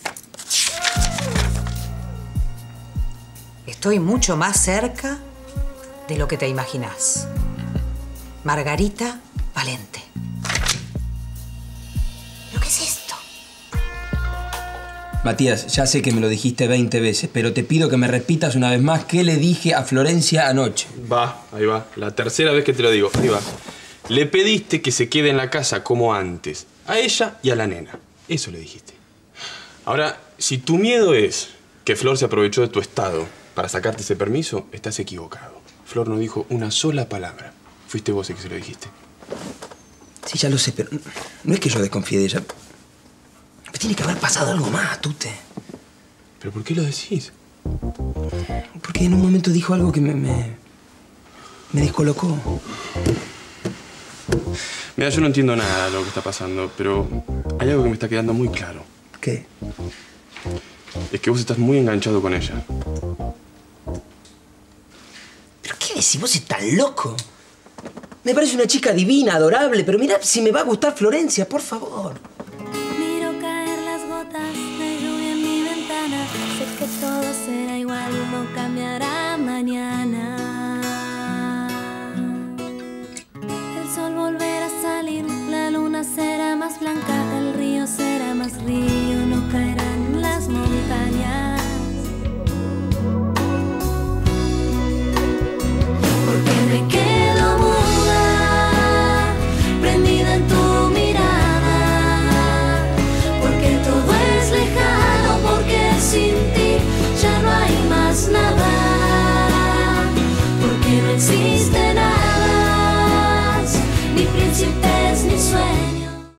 Speaker 8: Estoy mucho más cerca de lo que te imaginás. Margarita Valente. ¿Pero qué es esto?
Speaker 3: Matías, ya sé que me lo dijiste veinte veces, pero te pido que me repitas una vez más qué le dije a Florencia anoche.
Speaker 14: Va, ahí va. La tercera vez que te lo digo. Ahí va. Le pediste que se quede en la casa como antes. A ella y a la nena. Eso le dijiste. Ahora, si tu miedo es que Flor se aprovechó de tu estado para sacarte ese permiso, estás equivocado. Flor no dijo una sola palabra. Fuiste vos el que se lo dijiste.
Speaker 3: Sí, ya lo sé, pero no es que yo desconfíe de ella. Pero tiene que haber pasado algo más, Tute.
Speaker 14: ¿Pero por qué lo decís?
Speaker 3: Porque en un momento dijo algo que me... me, me descolocó.
Speaker 14: Mira, yo no entiendo nada de lo que está pasando, pero hay algo que me está quedando muy claro.
Speaker 3: ¿Qué?
Speaker 14: Es que vos estás muy enganchado con ella.
Speaker 3: ¿Pero qué decís? ¿Vos estás loco? Me parece una chica divina, adorable, pero mira si me va a gustar Florencia, por favor.
Speaker 4: Miro caer las gotas de lluvia en mi ventana. Sé que todo será igual, no cambiará mañana. El sol volverá a salir, la luna será más blanca, el río será más río, no caerán las montañas. Porque me quedo muda, prendida en tu mirada. Porque todo es lejano, porque sin ti ya no hay más nada. Porque no existe nada, ni príncipe